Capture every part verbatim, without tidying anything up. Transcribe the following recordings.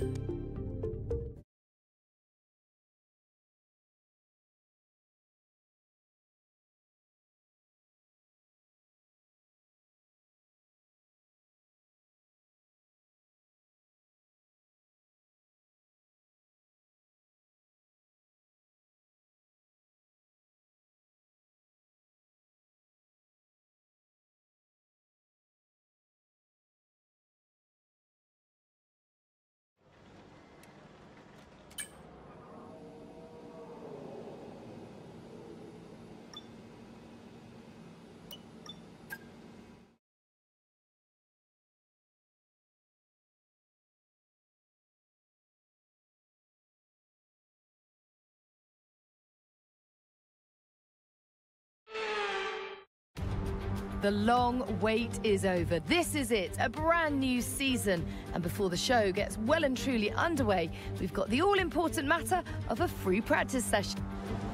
The long wait is over. This is it, a brand new season. And before the show gets well and truly underway, we've got the all-important matter of a free practice session.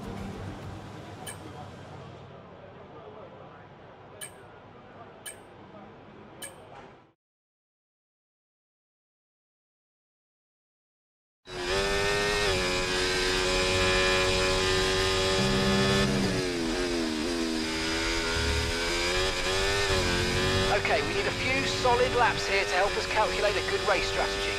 Okay, we need a few solid laps here to help us calculate a good race strategy.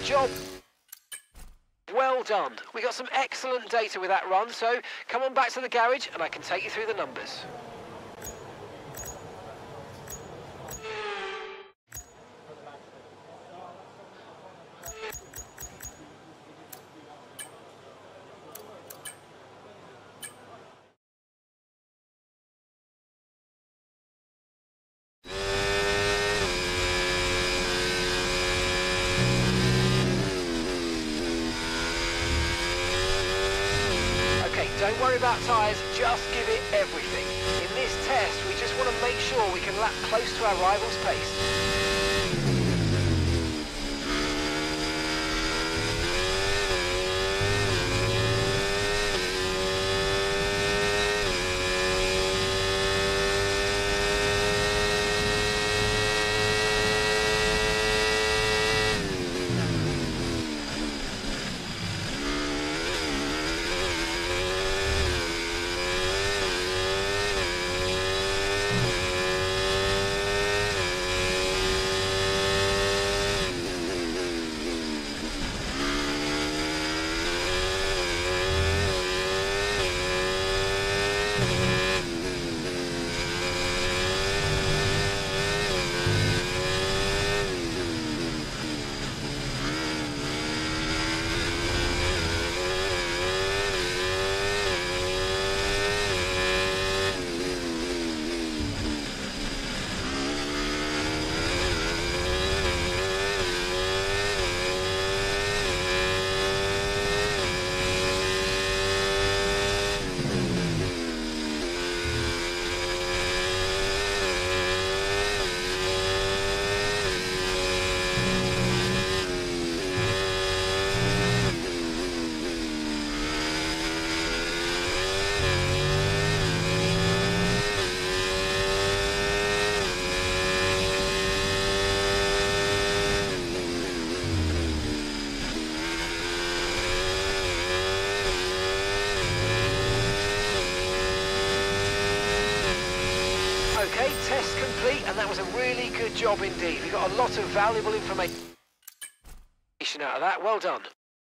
Good job. Well done. We got some excellent data with that run, so come on back to the garage and I can take you through the numbers. Don't worry about tyres, just give it everything. In this test, we just want to make sure we can lap close to our rival's pace. Okay, test complete, and that was a really good job indeed. We got a lot of valuable information out of that. Well done.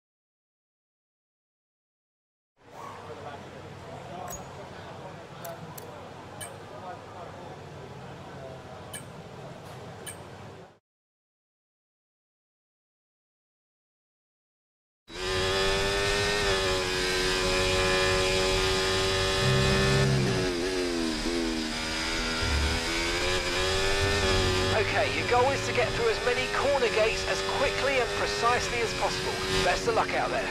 Okay, your goal is to get through as many corner gates as quickly and precisely as possible. Best of luck out there.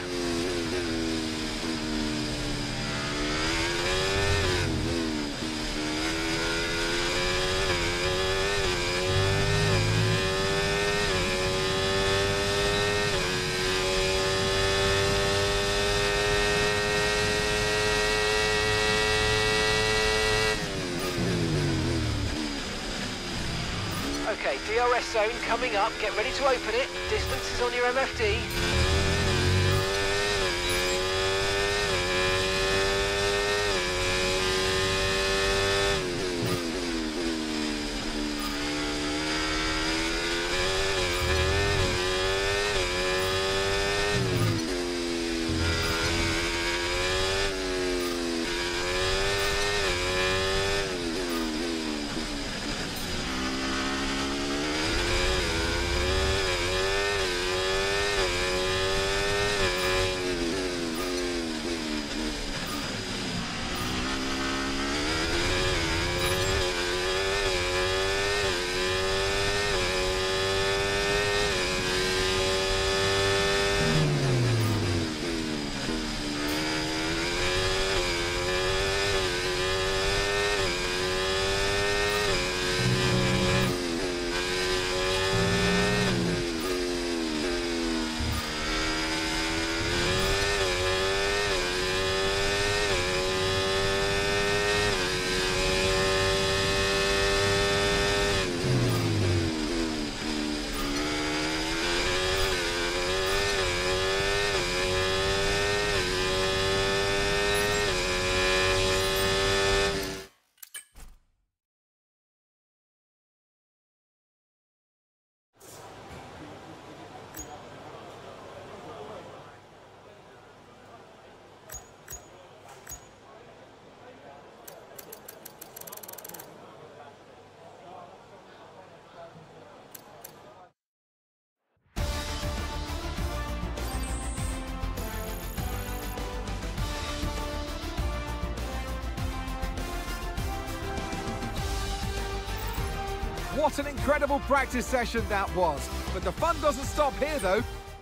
Okay, D R S zone coming up. Get ready to open it. Distance is on your M F D. what an incredible practice session that was. But the fun doesn't stop here though.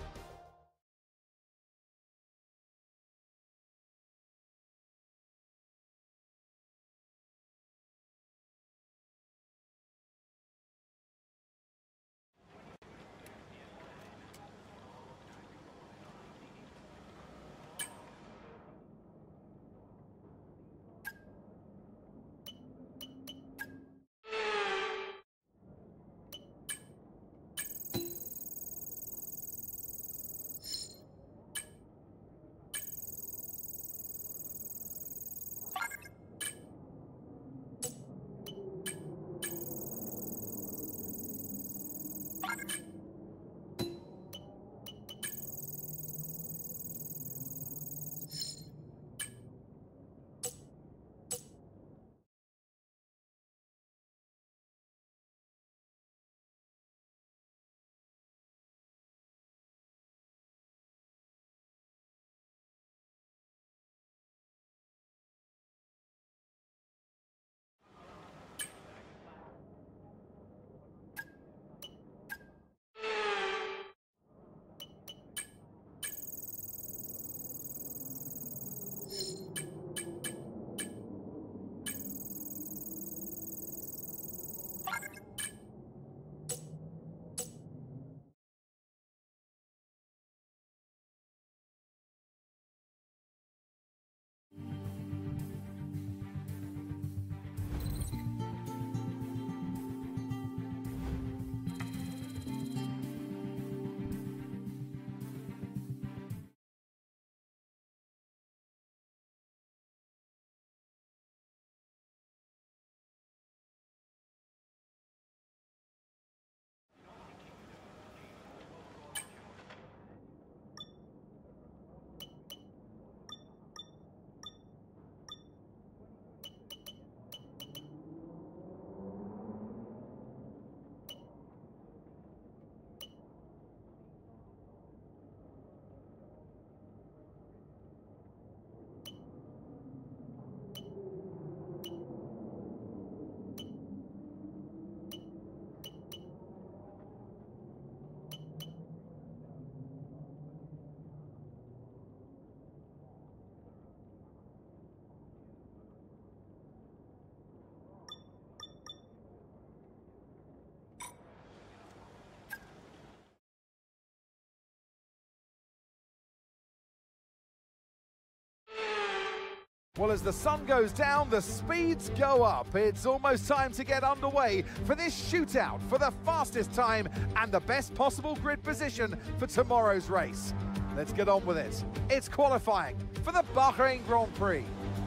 Well, as the sun goes down, the speeds go up. It's almost time to get underway for this shootout for the fastest time and the best possible grid position for tomorrow's race. Let's get on with it. It's qualifying for the Bahrain Grand Prix.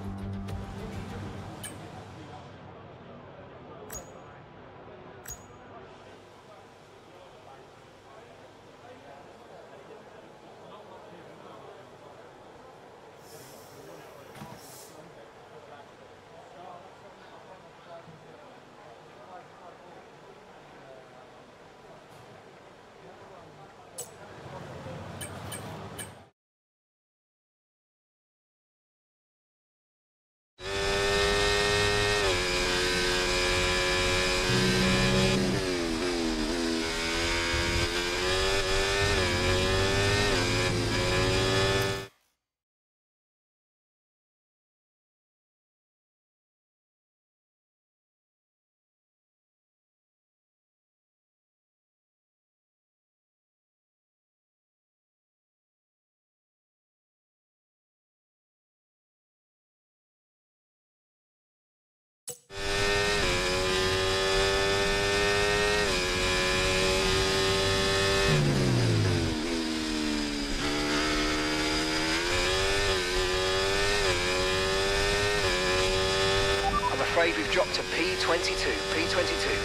I'm afraid we've dropped to P twenty-two, P twenty-two.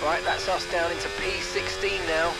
Right, that's us down into P sixteen now.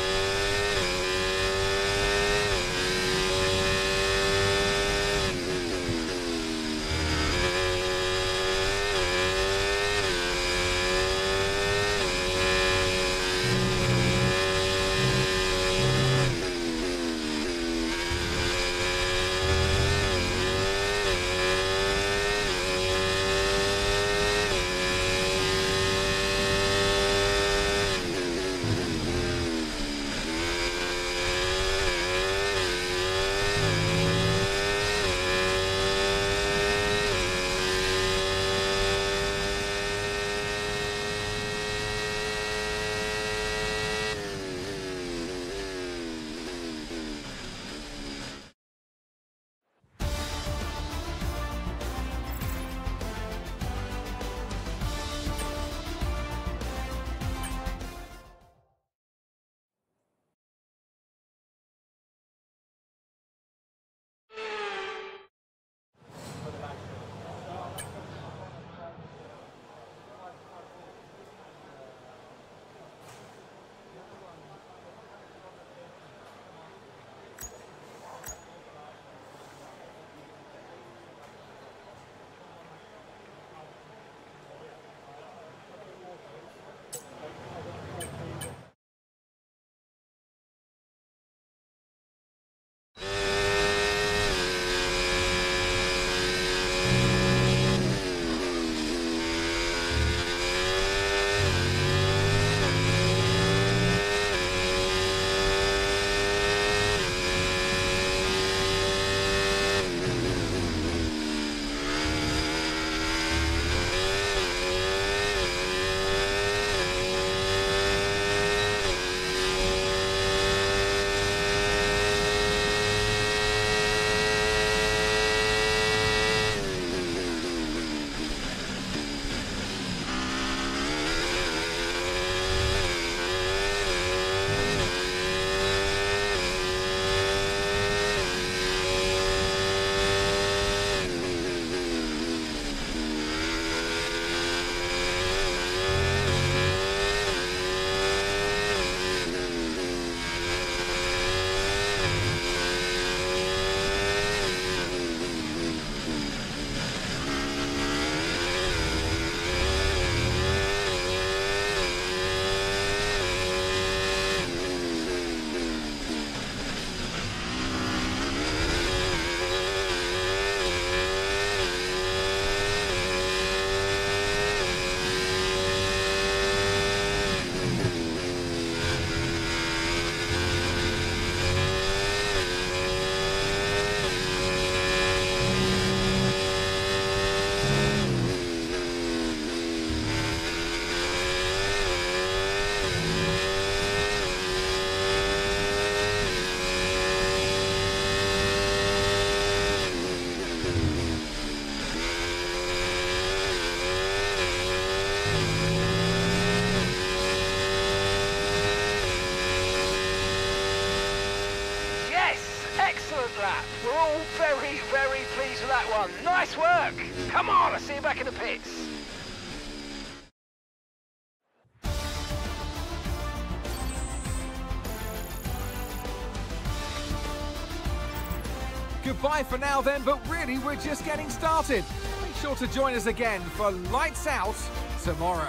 We're all very, very pleased with that one. Nice work. Come on, I'll see you back in the pits. Goodbye for now then, but really we're just getting started. Make sure to join us again for Lights Out tomorrow.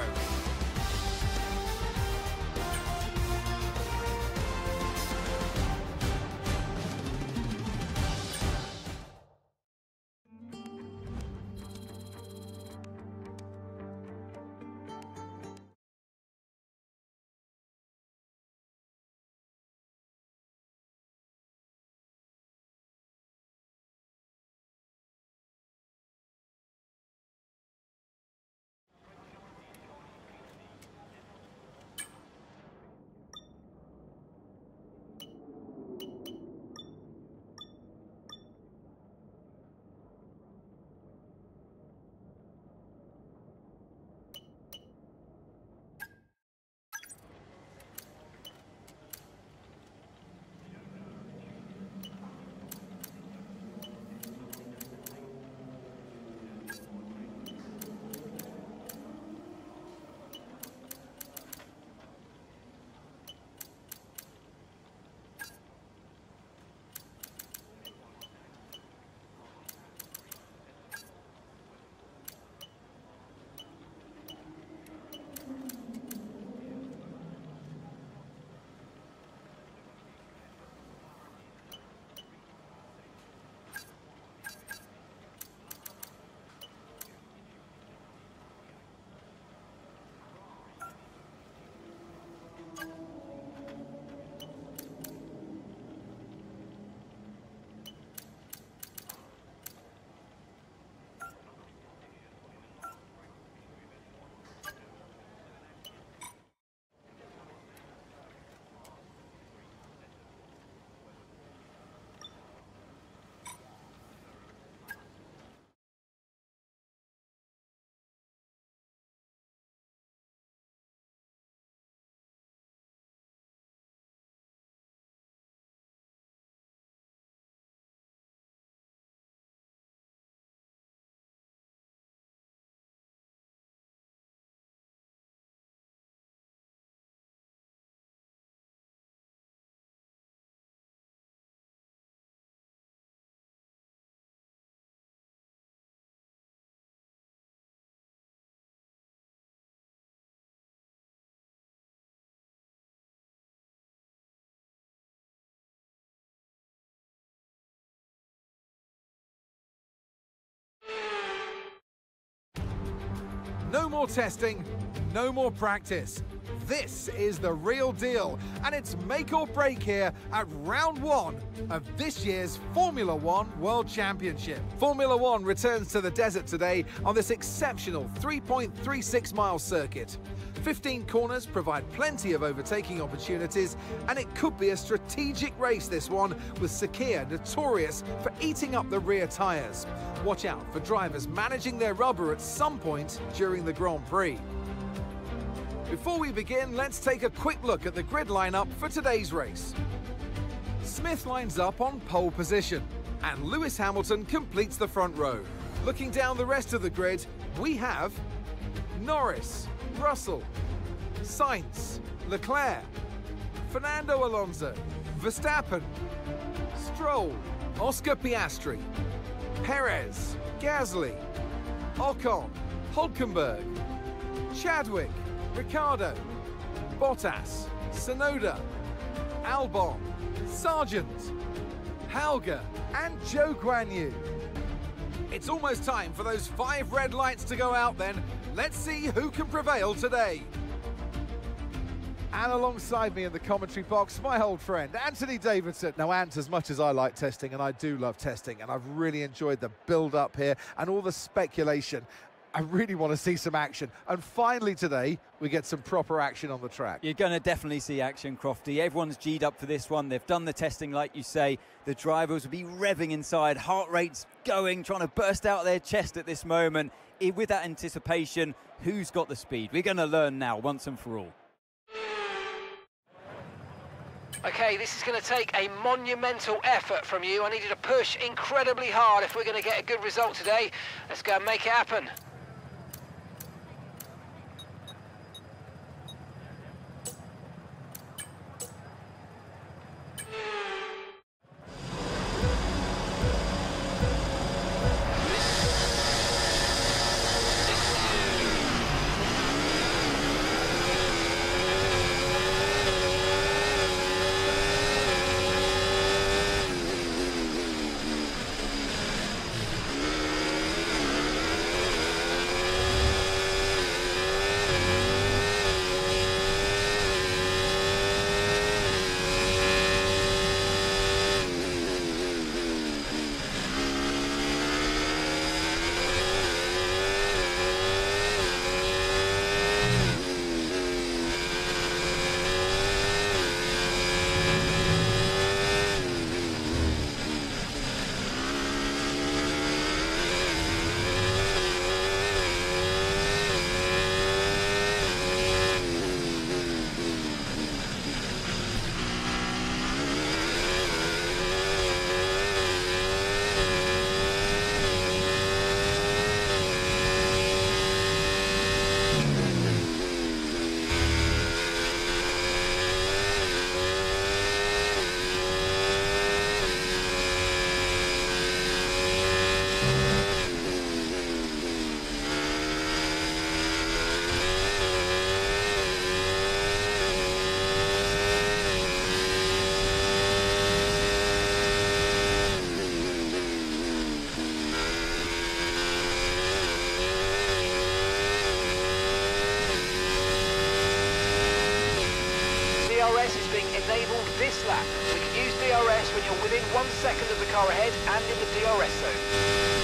No more testing, no more practice. This is the real deal, and it's make or break here at round one of this year's Formula One World Championship. Formula One returns to the desert today on this exceptional three point three six mile circuit. fifteen corners provide plenty of overtaking opportunities, and it could be a strategic race, this one, with Sakhir notorious for eating up the rear tyres. Watch out for drivers managing their rubber at some point during the Grand Prix. Before we begin, let's take a quick look at the grid lineup for today's race. Smith lines up on pole position, and Lewis Hamilton completes the front row. Looking down the rest of the grid, we have Norris, Russell, Sainz, Leclerc, Fernando Alonso, Verstappen, Stroll, Oscar Piastri, Perez, Gasly, Ocon, Hülkenberg, Chadwick, Ricciardo, Bottas, Tsunoda, Albon, Sargent, Hauger, and Zhou Guanyu. It's almost time for those five red lights to go out then. Let's see who can prevail today. And alongside me in the commentary box, my old friend, Anthony Davidson. Now, Ant, as much as I like testing, and I do love testing, and I've really enjoyed the build-up here and all the speculation, I really want to see some action. And finally today, we get some proper action on the track. You're going to definitely see action, Crofty. Everyone's G'd up for this one. They've done the testing, like you say. The drivers will be revving inside, heart rates going, trying to burst out their chest at this moment. With that anticipation, who's got the speed? We're going to learn now, once and for all. Okay, this is going to take a monumental effort from you. I need you to push incredibly hard if we're going to get a good result today. Let's go and make it happen. D R S is being enabled this lap. We can use D R S when you're within one second of the car ahead and in the D R S zone.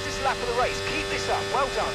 fastest lap of the race. Keep this up. Well done.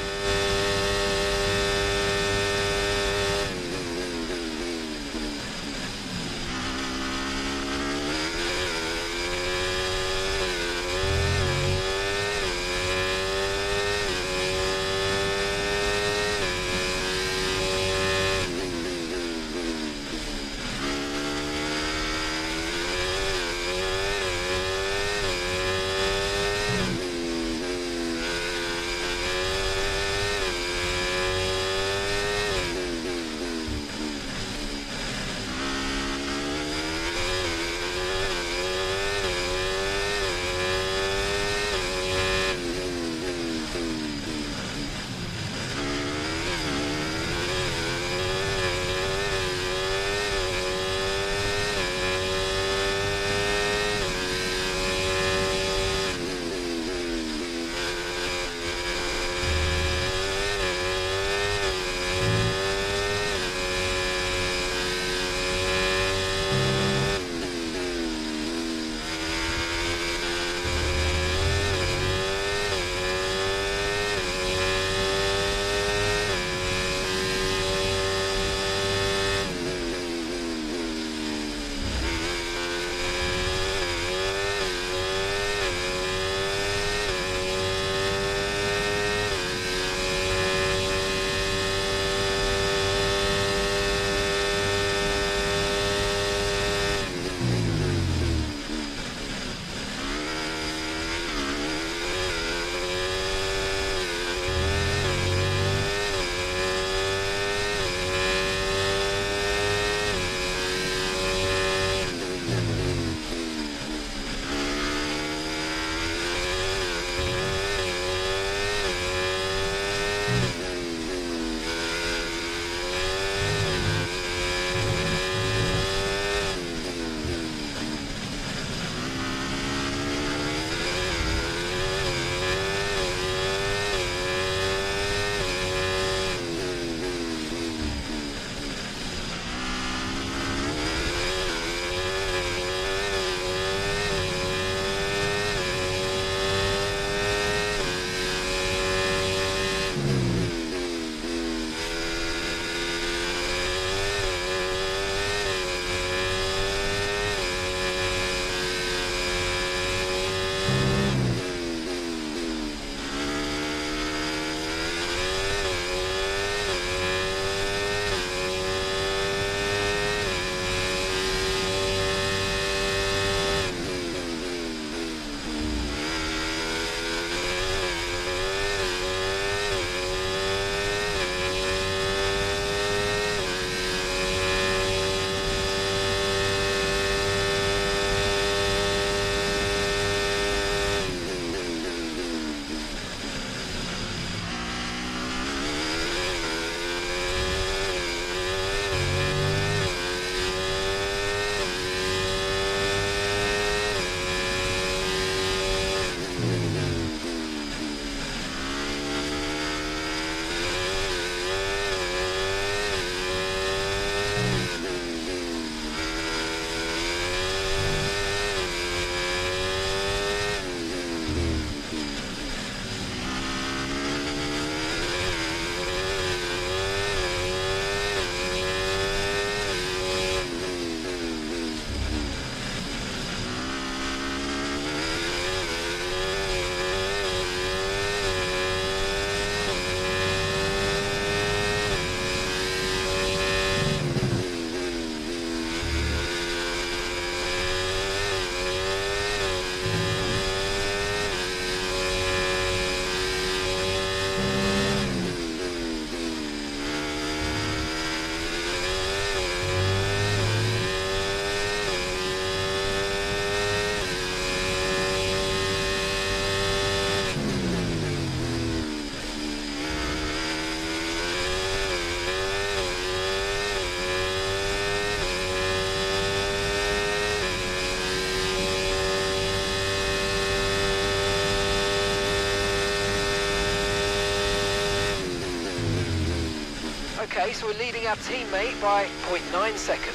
Okay, so we're leading our teammate by zero point nine seconds.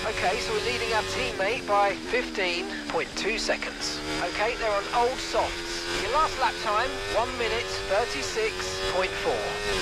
Okay, so we're leading our teammate by fifteen point two seconds. Okay, they're on old softs. Your last lap time, one minute thirty-six point four.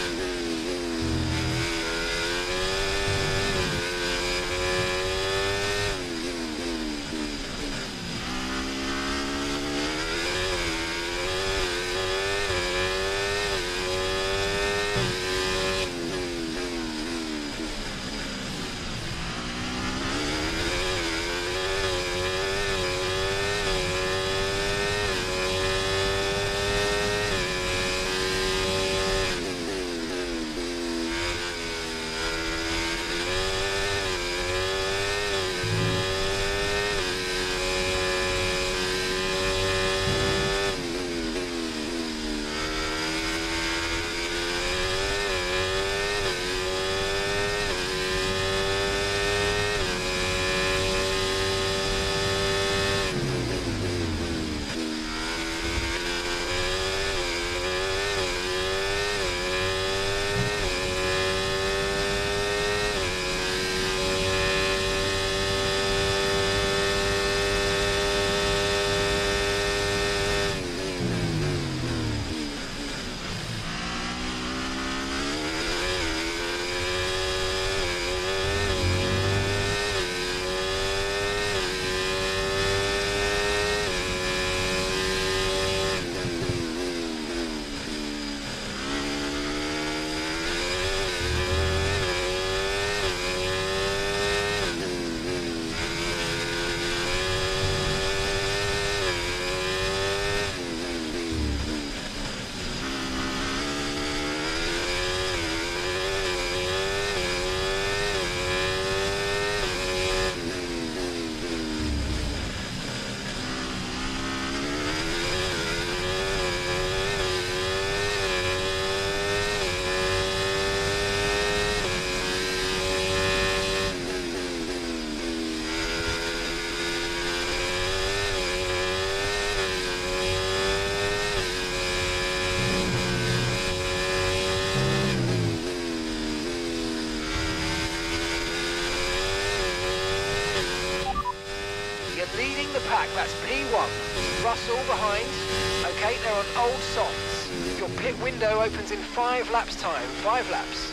Leading the pack, that's P one. Russell behind. Okay, they're on old softs. Your pit window opens in five laps time. Five laps.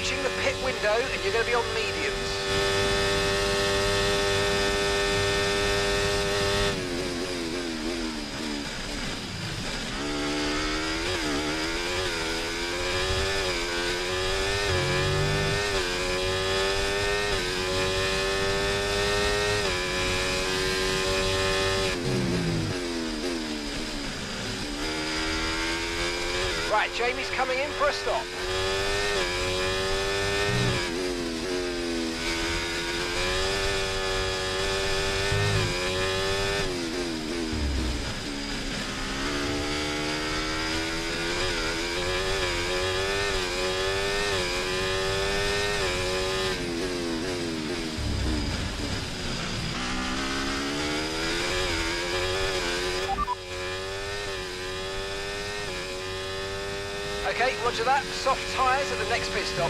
approaching the pit window and you're going to be on mediums. Right, Jamie's coming in for a stop. Okay, roger that. Soft tyres at the next pit stop.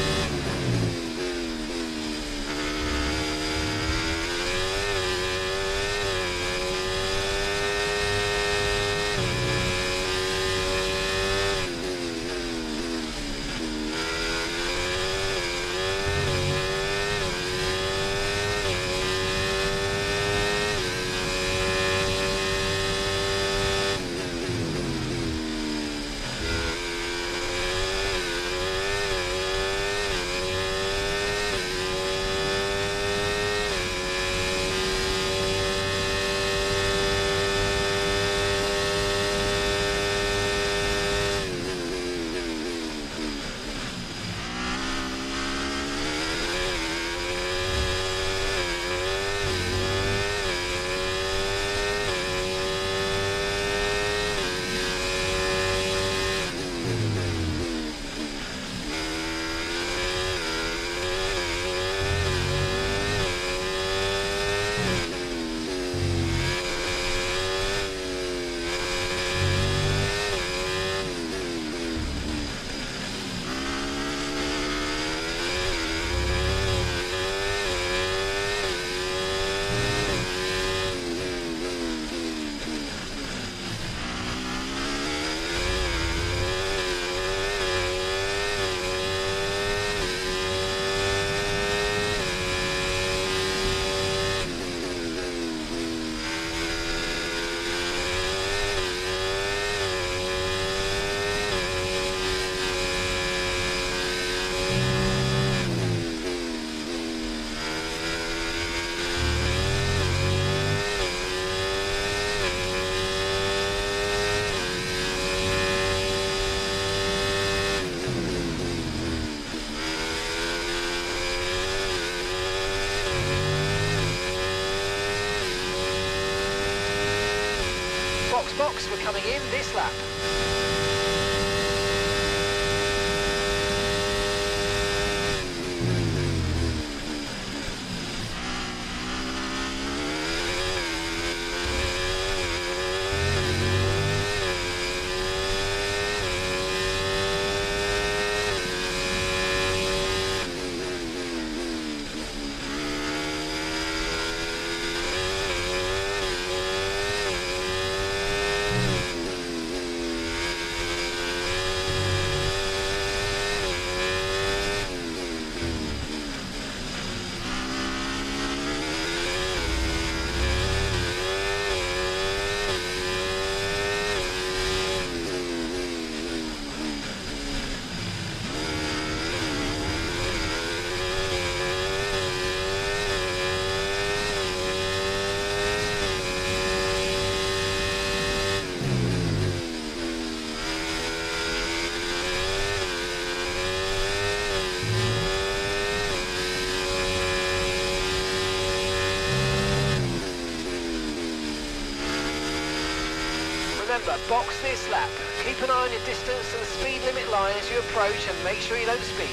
Box, box, we're coming in this lap. Remember, box this lap. Keep an eye on your distance and the speed limit line as you approach and make sure you don't speed.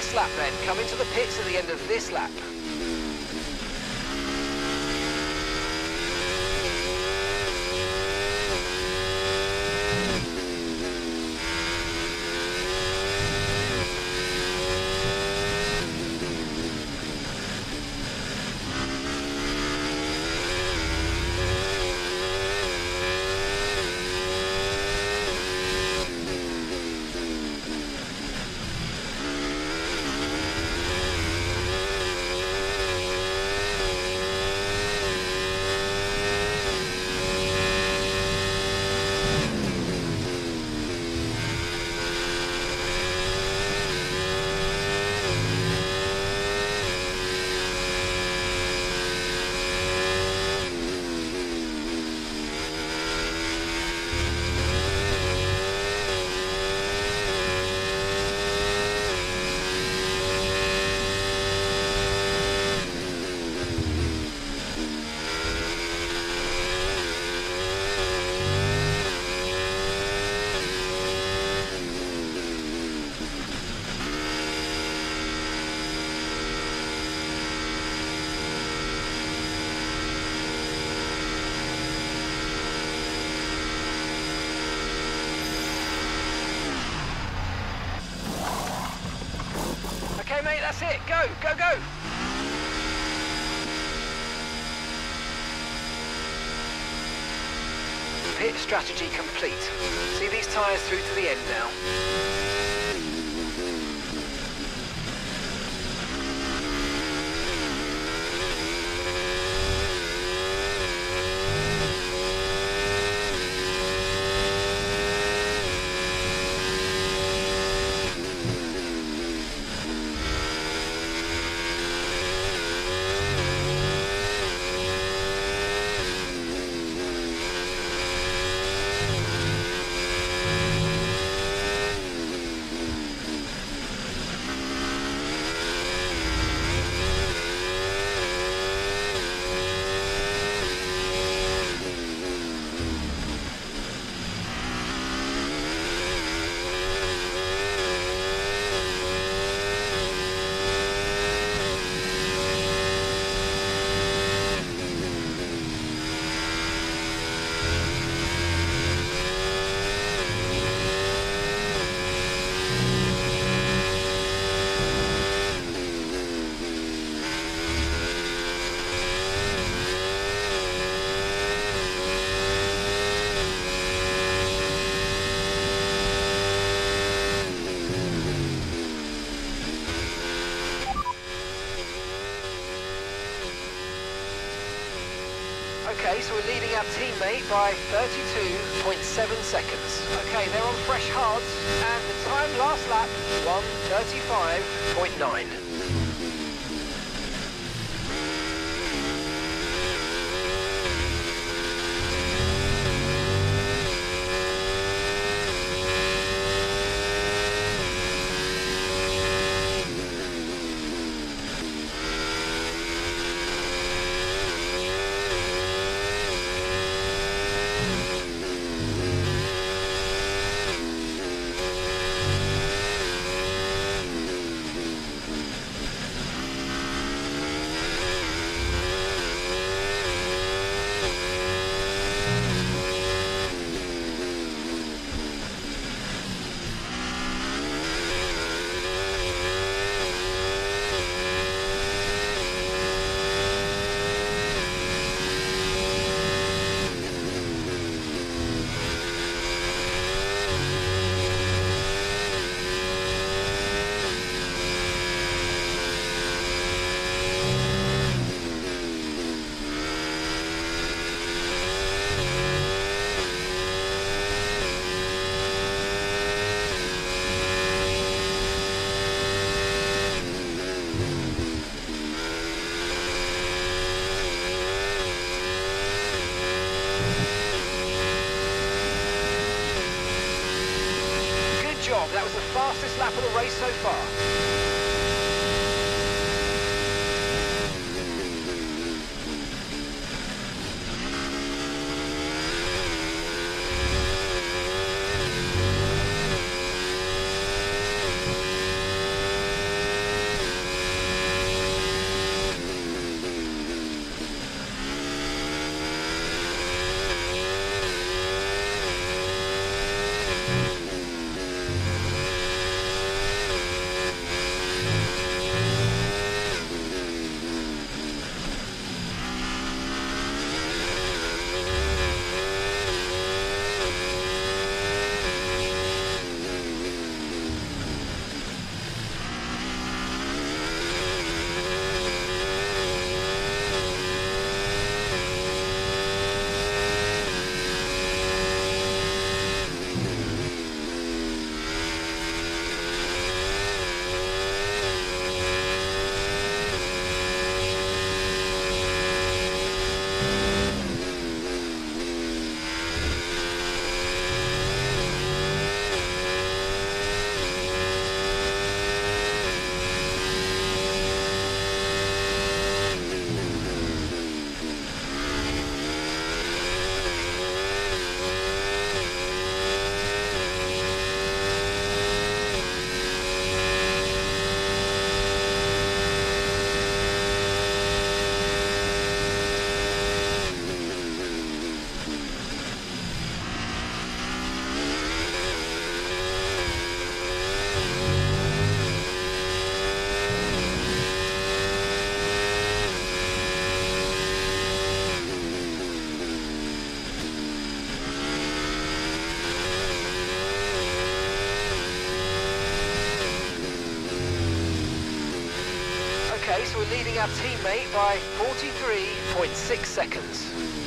last lap then. Come into the pits at the end of this lap. Okay, mate, that's it. Go, go, go. Pit strategy complete. See these tyres through to the end now. Okay, so we're leading our teammate by thirty-two point seven seconds. Okay, they're on fresh hards, and the time last lap, one thirty-five point nine. That was the fastest lap of the race so far. Okay, so we're leading our teammate by forty-three point six seconds.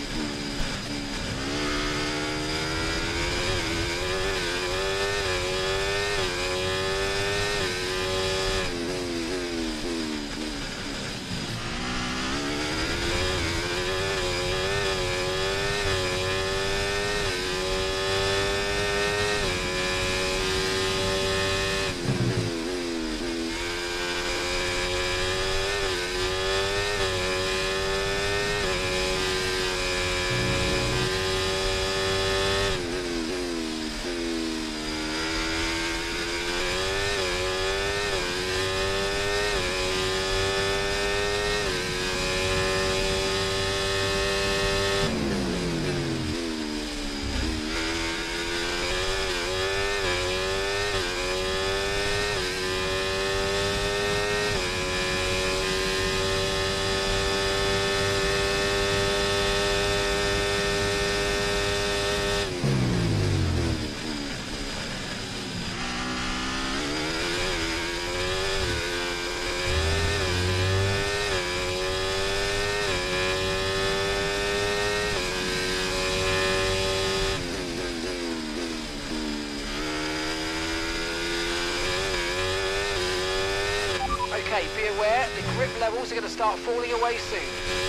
Okay, be aware, the grip levels are going to start falling away soon.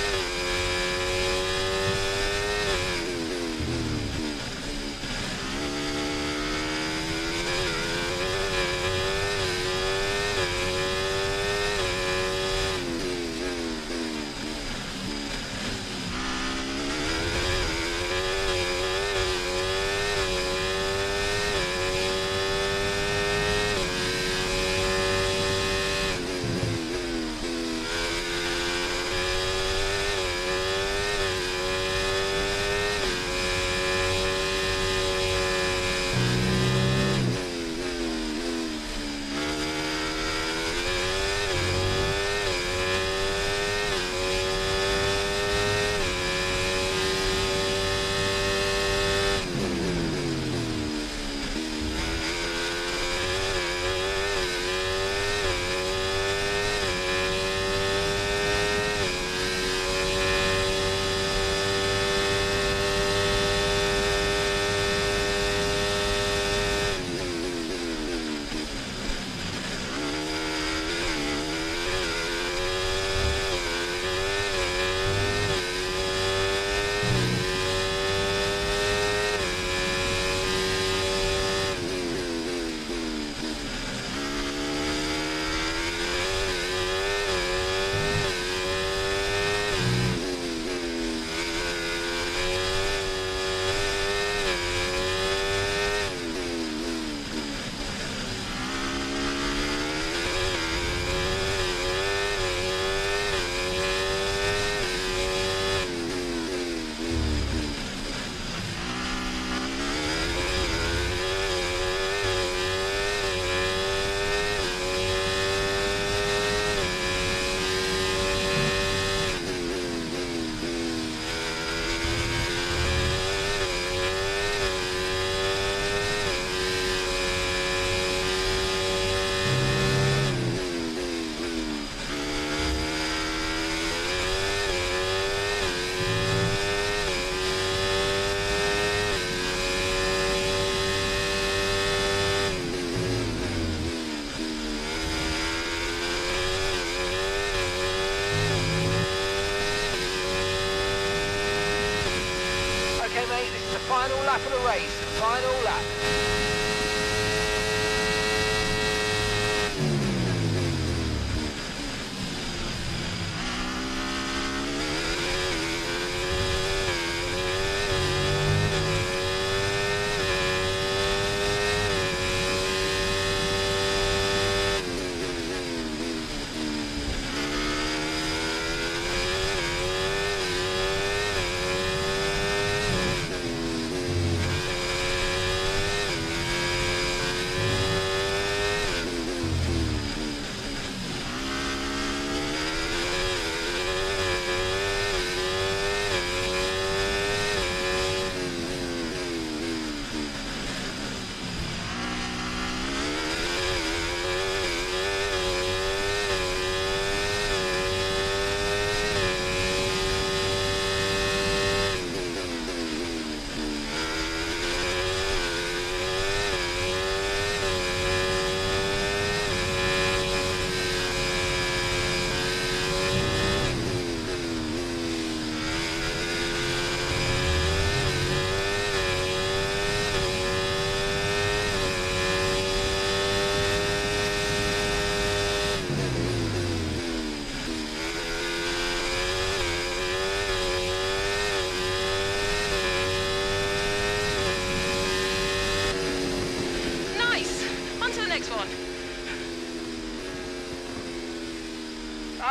Final lap of the race, final lap.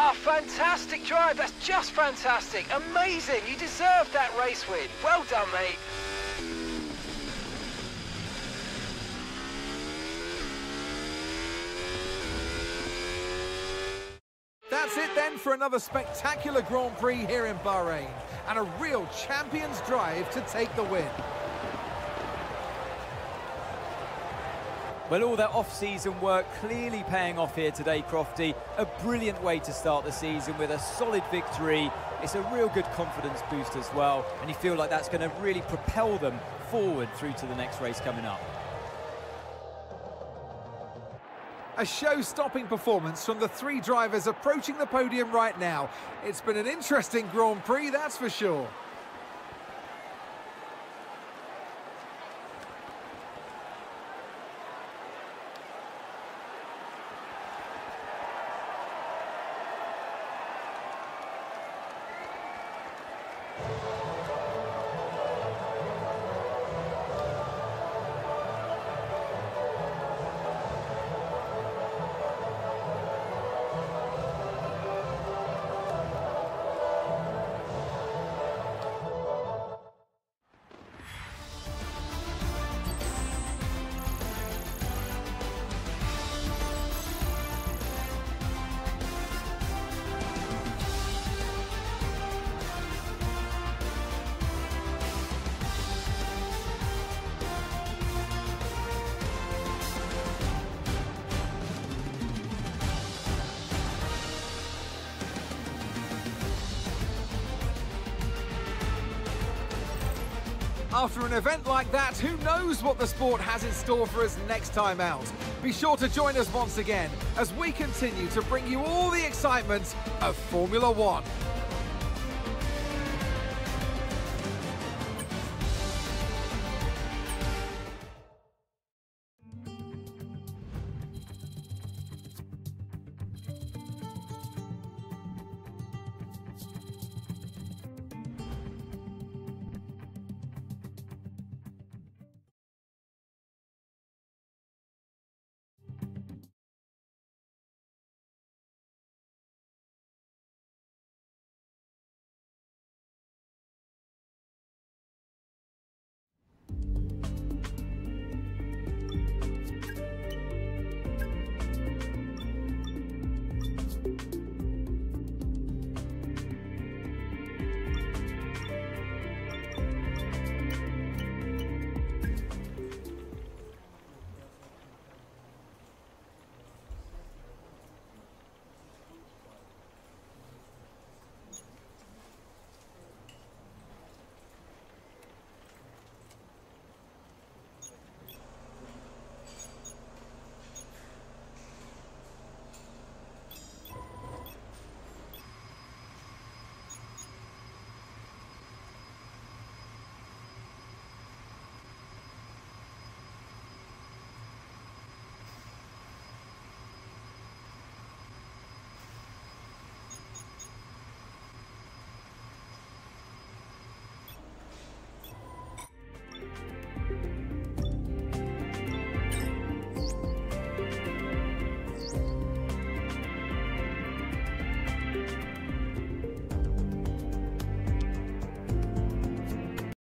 Ah, fantastic drive. That's just fantastic. Amazing. You deserved that race win. Well done, mate. That's it then for another spectacular Grand Prix here in Bahrain, and a real champion's drive to take the win. Well, all that off-season work clearly paying off here today, Crofty. A brilliant way to start the season with a solid victory. It's a real good confidence boost as well, and you feel like that's going to really propel them forward through to the next race coming up. A show-stopping performance from the three drivers approaching the podium right now. It's been an interesting Grand Prix, that's for sure. After an event like that, who knows what the sport has in store for us next time out. Be sure to join us once again as we continue to bring you all the excitement of Formula One.